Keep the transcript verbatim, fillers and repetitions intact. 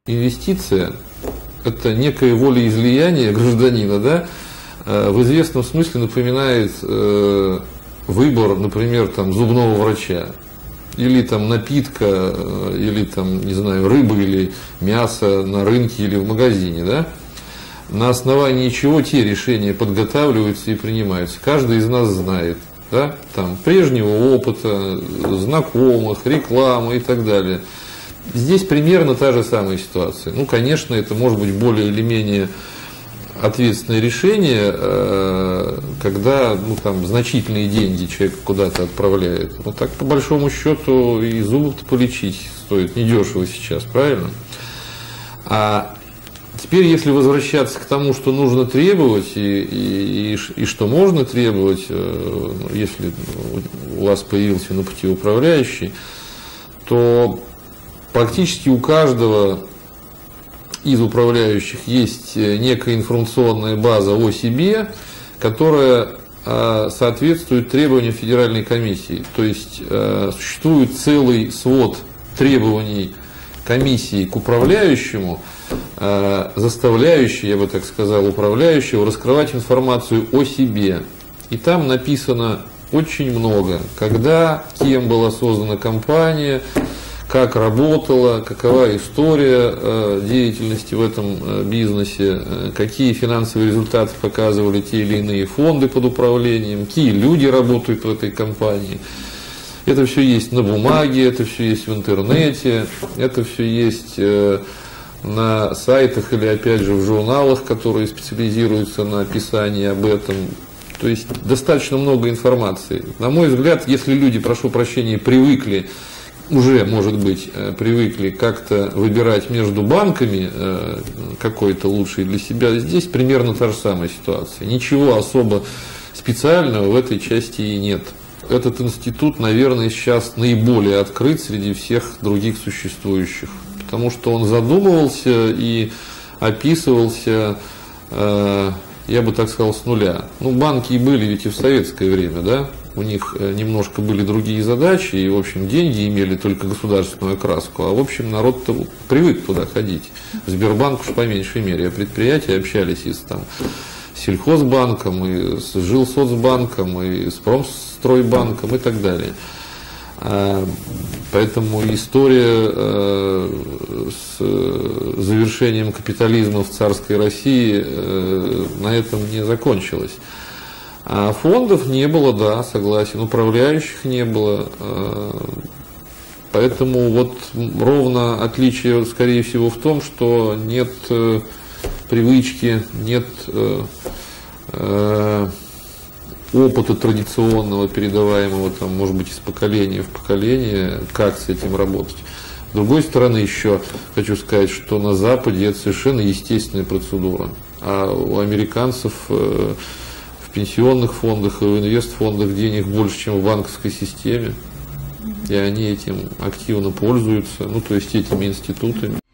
Инвестиция – это некое волеизлияние гражданина, да, в известном смысле напоминает э, выбор, например, там, зубного врача, или там, напитка, или там, не знаю, рыбы или мяса на рынке или в магазине. Да? На основании чего те решения подготавливаются и принимаются. Каждый из нас знает, да, там, прежнего опыта, знакомых, рекламы и так далее. Здесь примерно та же самая ситуация. Ну, конечно, это может быть более или менее ответственное решение, когда, ну, там, значительные деньги человек куда-то отправляет. Но так, по большому счету, и зубы-то полечить стоит недешево сейчас, правильно? А теперь, если возвращаться к тому, что нужно требовать и, и, и, и что можно требовать, если у вас появился на пути управляющий, то практически у каждого из управляющих есть некая информационная база о себе, которая соответствует требованиям Федеральной комиссии. То есть существует целый свод требований комиссии к управляющему, заставляющий, я бы так сказал, управляющего раскрывать информацию о себе. И там написано очень много, когда, кем была создана компания, как работала, какова история деятельности в этом бизнесе, какие финансовые результаты показывали те или иные фонды под управлением, какие люди работают в этой компании. Это все есть на бумаге, это все есть в интернете, это все есть на сайтах или, опять же, в журналах, которые специализируются на описании об этом. То есть достаточно много информации. На мой взгляд, если люди, прошу прощения, привыкли, уже, может быть, привыкли как-то выбирать между банками какой-то лучший для себя, здесь примерно та же самая ситуация. Ничего особо специального в этой части и нет. Этот институт, наверное, сейчас наиболее открыт среди всех других существующих, потому что он задумывался и описывался, я бы так сказал, с нуля. Ну, банки и были ведь и в советское время, да? У них немножко были другие задачи, и, в общем, деньги имели только государственную окраску, а, в общем, народ-то привык туда ходить. В Сбербанк уж по меньшей мере, а предприятия общались и с там, Сельхозбанком, и с Жилсоцбанком, и с Промстройбанком и так далее. Поэтому история с завершением капитализма в царской России на этом не закончилась. А фондов не было, да, согласен, управляющих не было. Поэтому вот ровно отличие, скорее всего, в том, что нет привычки, нет опыта традиционного, передаваемого, там, может быть, из поколения в поколение, как с этим работать. С другой стороны, еще хочу сказать, что на Западе это совершенно естественная процедура. А у американцев в пенсионных фондах и в инвестфондах денег больше, чем в банковской системе. И они этим активно пользуются, ну, то есть этими институтами.